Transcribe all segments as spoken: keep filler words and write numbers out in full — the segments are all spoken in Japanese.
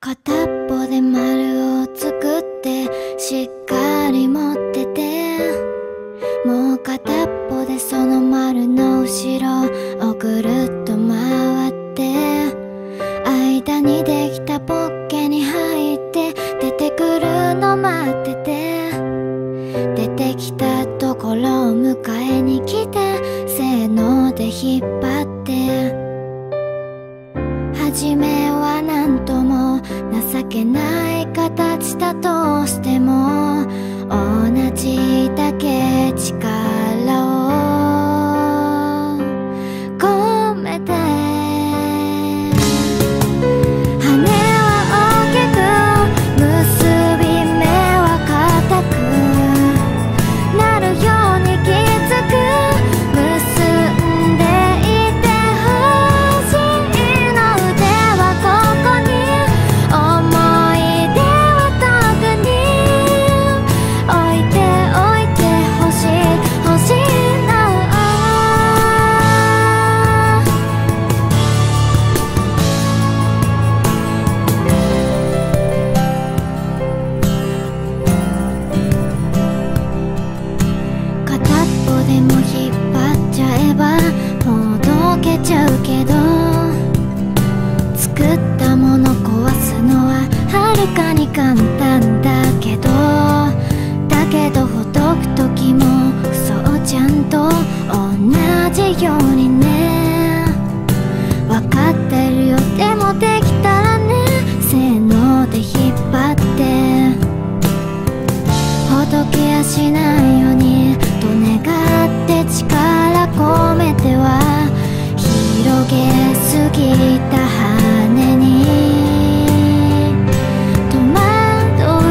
片っぽで丸を作ってしっかり持ってて、もう片っぽでその丸の後ろをぐるっと回って、間にできたポッケに入って出てくるの待ってて、出てきたところを迎えに来て、せーので引っ張って、初めはなんとも情けない形だとしても、同じだけ力を込めて、羽は大きく結び目は固くなるように気づく、結んでいてほしいの、腕はここに、思い出は特に置いておいてほしいほしいの。片っぽでも引っ張っちゃえばほどけちゃうけど、作ったもの壊すのははるかに簡単だけど、だけどほどく時もそうちゃんと同じようにね、わかってるよ。でもできたらね、せーので引っ張って、ほどけやしないようにと願って力込めては、広げすぎた羽に戸惑う。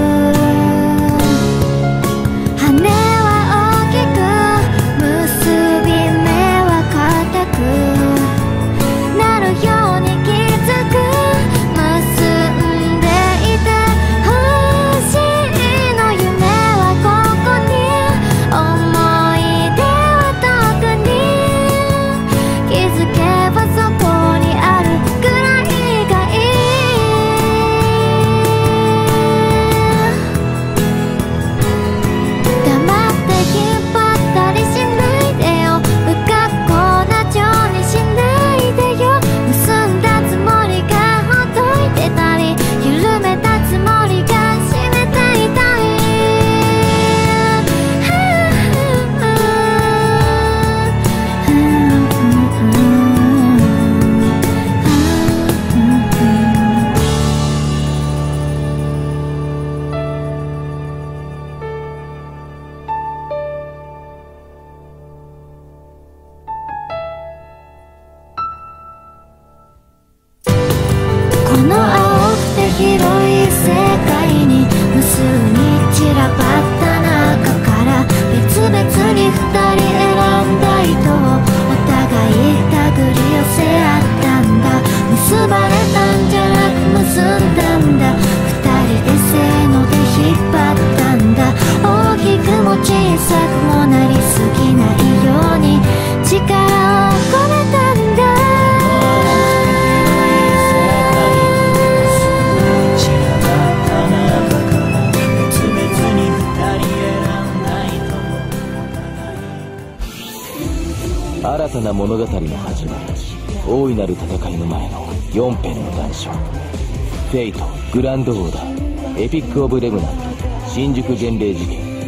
羽は大きく結び目は固くなるように気づく、結んでいてほしいの、夢はここに、思い出は特に気づけばそこにあるくらいがいい。黙って引っ張ったりしないでよ、不格好な情にしないでよ、結んだつもりがほどいてたり、緩めたつもりが締めていたり、この青くて広い世界に無数に散らばった中から、別々に二人選んだ糸をお互い手繰り寄せ合ったんだ。結ばれたんじゃなく結んだんだ、二人でせーので引っ張ったんだ。大きくも小さくもなりすぎないように力を込めたんだ。 新たな物語の始まり、大いなる戦いの前のよん編の談笑。フェイト、グランドオーダー、エピック・オブ・レムナント、新宿伝令事件、